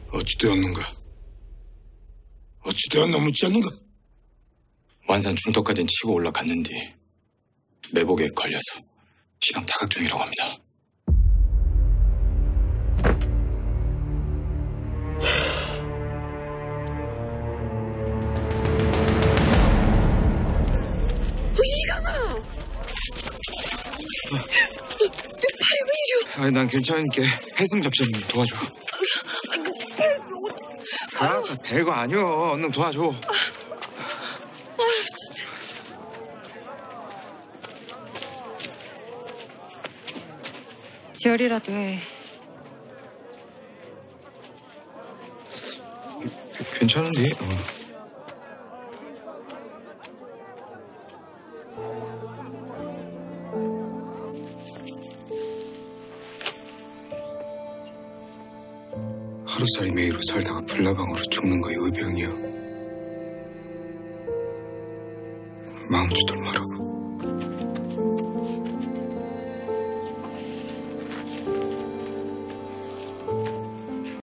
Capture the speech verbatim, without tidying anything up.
어찌 되었는가? 어찌 되었나 묻지 않는가? 완산 중턱까지는 치고 올라갔는데 매복에 걸려서 시방 타각 중이라고 합니다. 이강아! 내 팔이 왜 이래? 아니, 난 괜찮으니까 해승 접시는 도와줘. 아, 별거 아니여. 얼른 도와줘. 아, 진짜. 지혈이라도 해. 괜찮은데? 어. 하루살이 매이로 살다가 불나방으로 죽는 거 의병이야. 마음 주들 말라고.